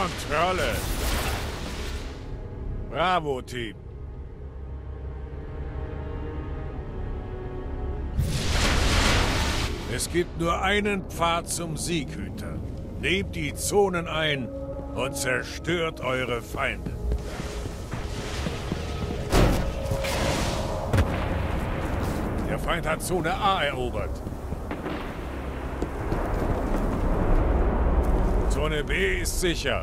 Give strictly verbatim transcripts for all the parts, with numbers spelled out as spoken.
Kontrolle. Bravo, Team. Es gibt nur einen Pfad zum Sieg, Hüter. Nehmt die Zonen ein und zerstört eure Feinde. Der Feind hat Zone A erobert. Zone B ist sicher.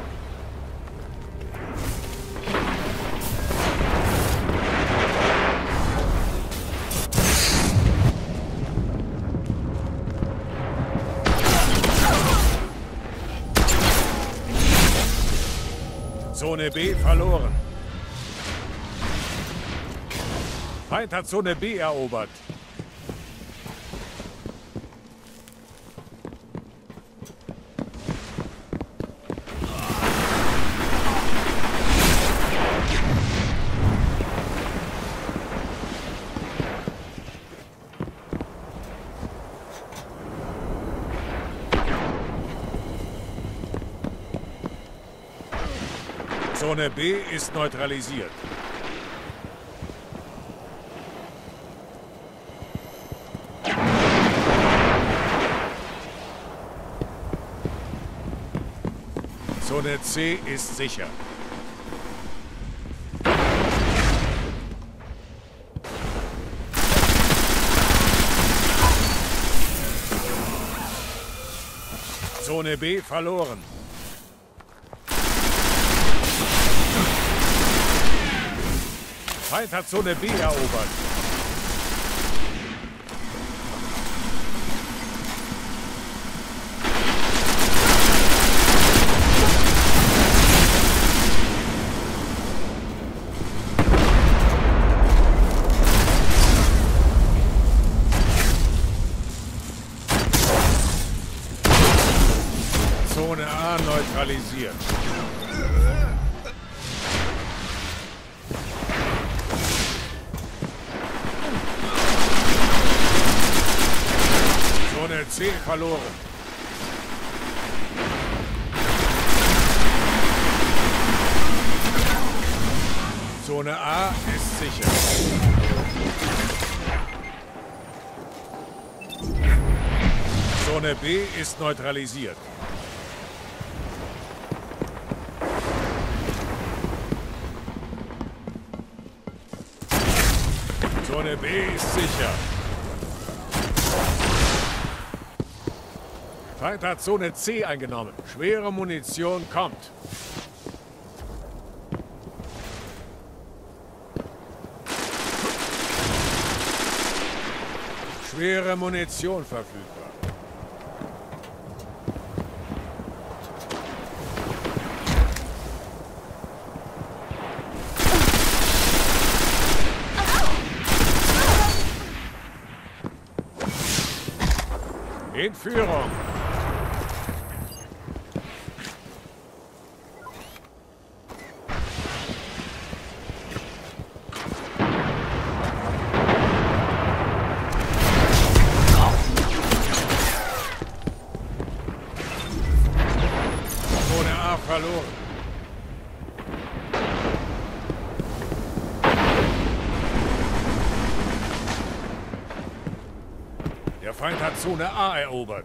Zone B verloren. Feind hat Zone B erobert. Zone B ist neutralisiert. Zone C ist sicher. Zone B verloren. Feind hat Zone B erobert. Zone A neutralisiert. Zone C verloren. Zone A ist sicher. Zone B ist neutralisiert. Zone B ist sicher. Feind hat Zone C eingenommen. Schwere Munition kommt. Schwere Munition verfügbar. In Führung. Zone A verloren. Der Feind hat Zone A erobert.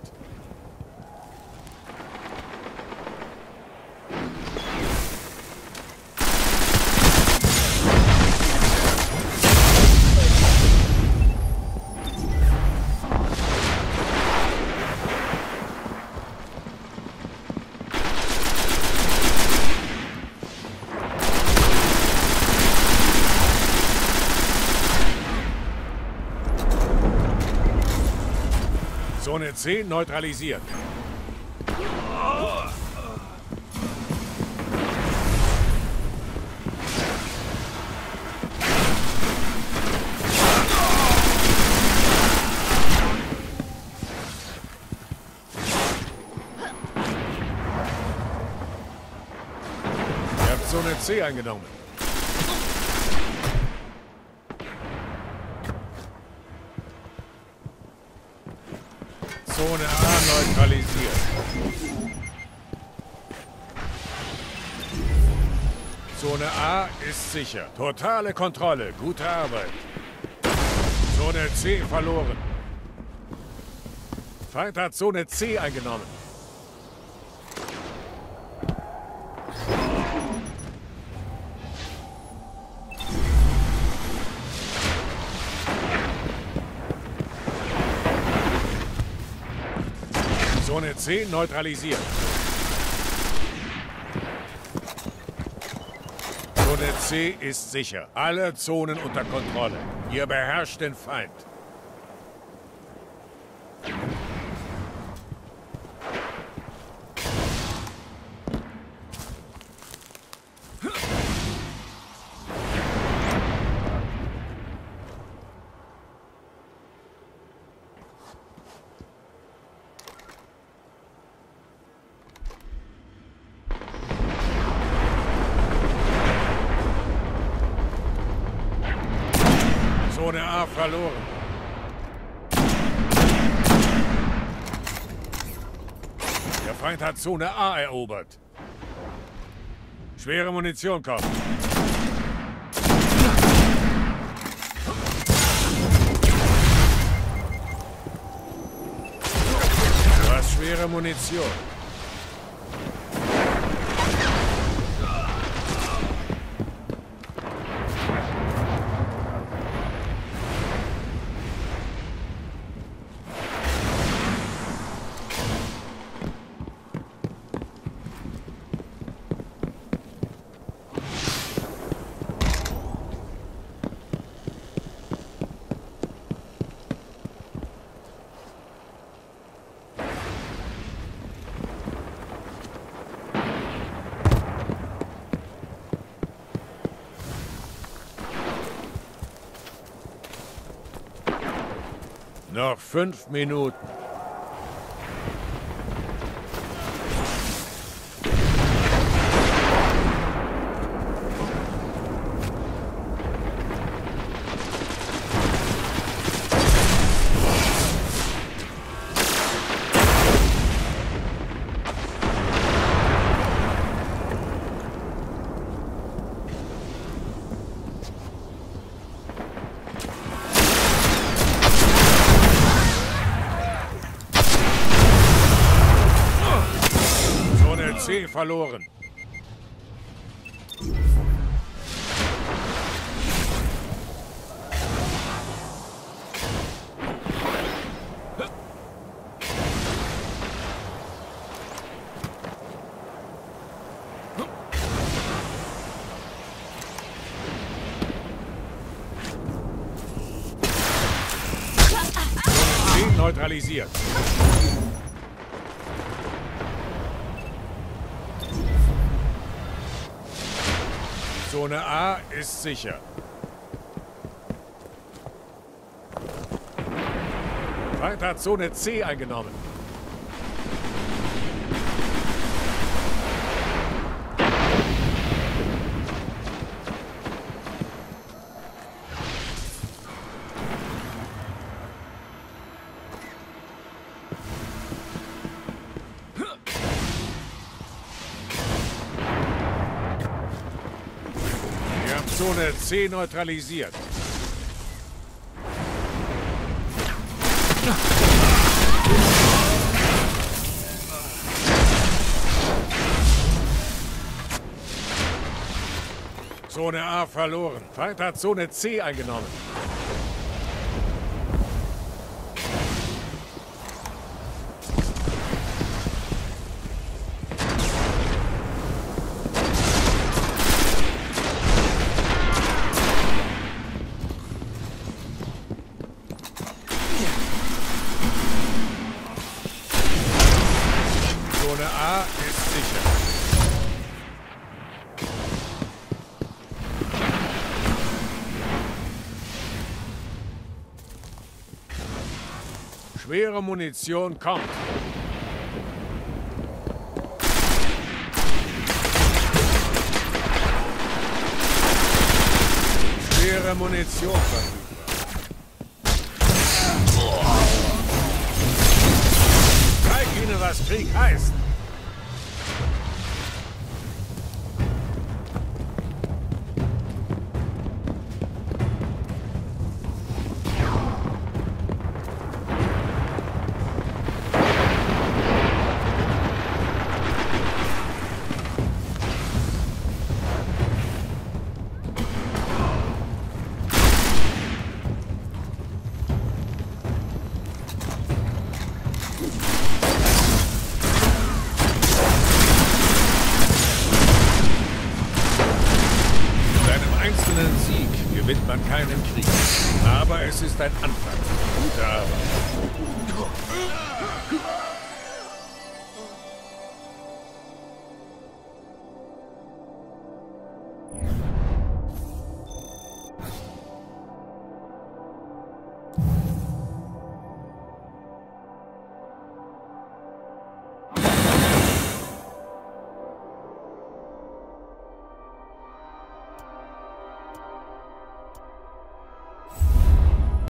Zone C neutralisiert. Ihr habt Zone C eingenommen. Zone A neutralisiert. Zone A ist sicher. Totale Kontrolle. Gute Arbeit. Zone C verloren. Feind hat Zone C eingenommen. Zone C neutralisiert. Zone C ist sicher. Alle Zonen unter Kontrolle. Ihr beherrscht den Feind. Zone A verloren. Der Feind hat Zone A erobert. Schwere Munition kommt. Du hast schwere Munition. Noch fünf Minuten. C verloren. C neutralisiert. Zone A ist sicher. Feind hat Zone C eingenommen. Zone C neutralisiert. Zone A verloren. Feind hat Zone C eingenommen. Zone A ist sicher. Schwere Munition kommt. Schwere Munition verfügbar. Zeig ihnen, was Krieg heißt. gewinnt man keinen Krieg. Aber es ist ein Anfang. Gute Arbeit.